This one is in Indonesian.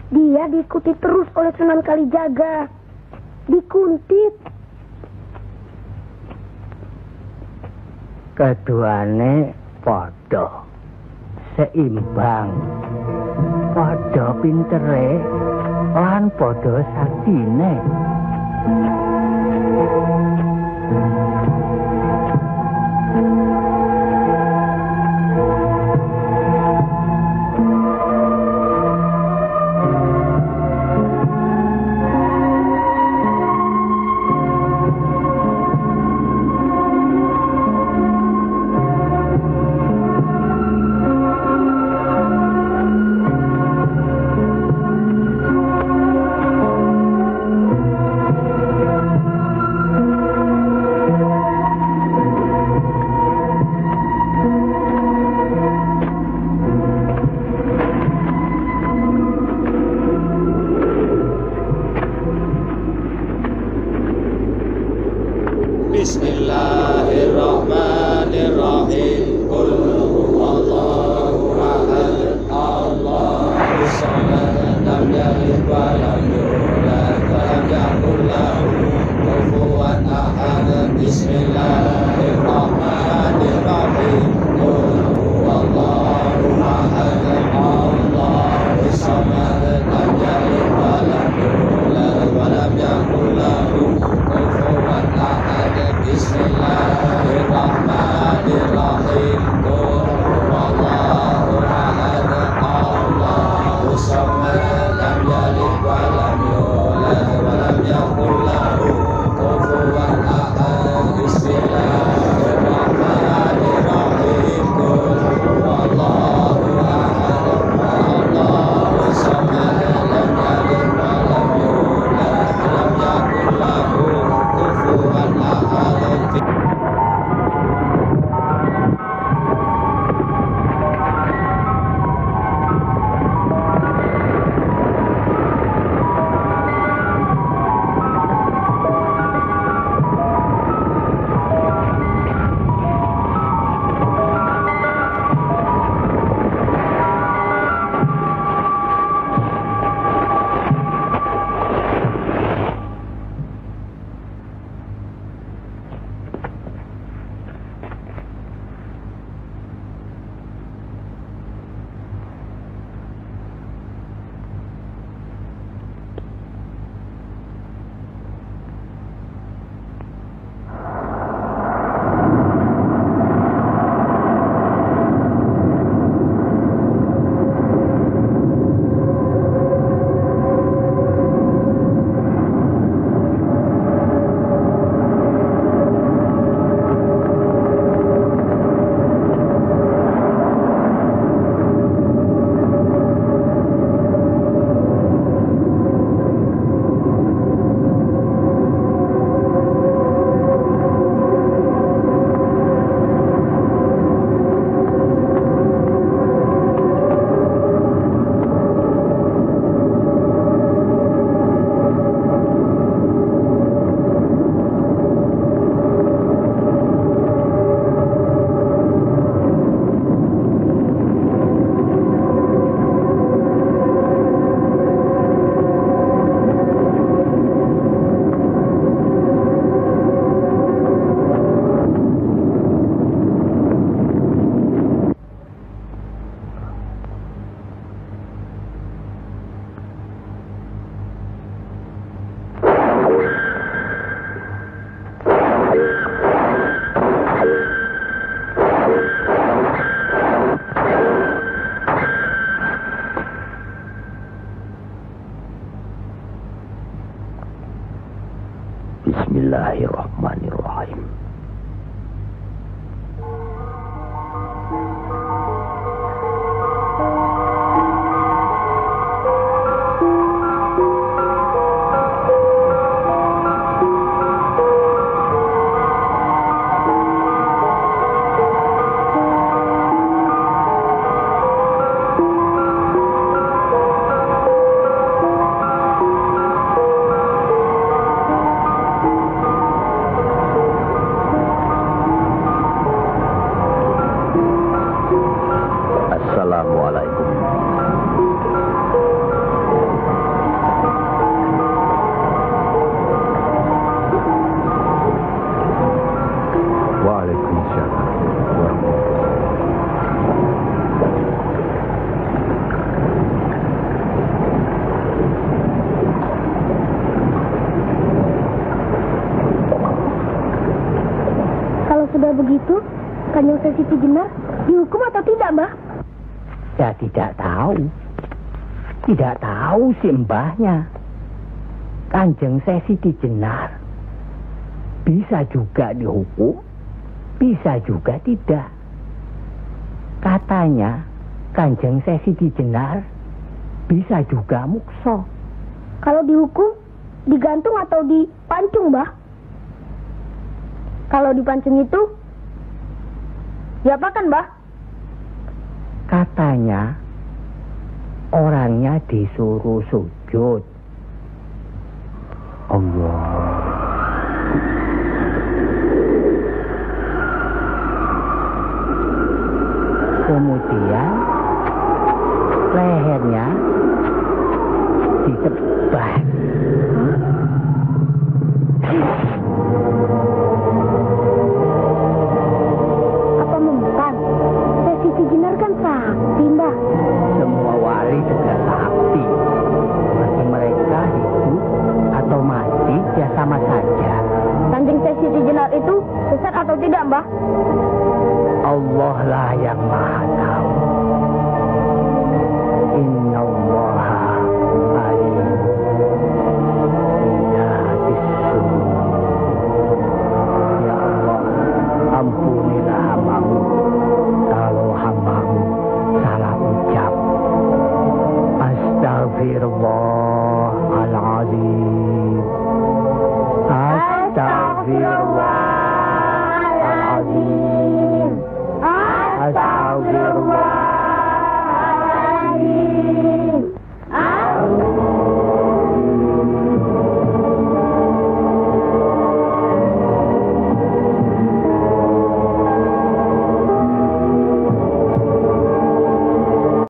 Dia diikuti terus oleh Sunan Kalijaga. Dikuntit. Keduane padha seimbang, padha pintere lan padha saktine. Bismillahirrahmanirrahim. Qul huwallahu ahad. Allahus samad. Lam yalid wa lam yulad wa lam yakul lahu kufuwan ahad. Bismillahirrahmanirrahim. Qul huwallahu ahad. Allahus samad. Lam yalid wa lam yulad wa lam yakul lahu kufuwan ahad. Bismillahirrahmanirrahim. Qul huwallahu ahad. Allahus samad. Lam yalid wa lam yulad wa lam yakul lahu kufuwan ahad. Bismillahirrahmanirrahim. Qul huwallahu ahad. Allahus samad. Lam yalid wa lam yulad wa lam yakul lahu kufuwan ahad. Bismillahirrahmanirrahim. begitu, Kanjeng Siti Jenar dihukum atau tidak, Mbah? Ya tidak tahu. Tidak tahu si mbahnya. Kanjeng Siti Jenar bisa juga dihukum, bisa juga tidak. Katanya Kanjeng Siti Jenar bisa juga mukso. Kalau dihukum, digantung atau dipancung, Mbah? Kalau dipancung itu, diapakan, Mbah? Katanya orangnya disuruh sujud. Allah. Kemudian lehernya ditebas. Apa mempan? Siti Jenar kan sakti, Mbah. Semua wali juga sakti. Bagi mereka hidup atau mati ya sama saja. Kanjeng Siti Jenar itu sesat atau tidak, Mbah? Allah lah yang maha tahu. Inna Allah alim bidatis sudur. Ya Allah, ampunilah hambamu kalau hambamu salah ucap. Astaghfirullahaladzim. Astaghfirullahaladzim. Astaghfirullah.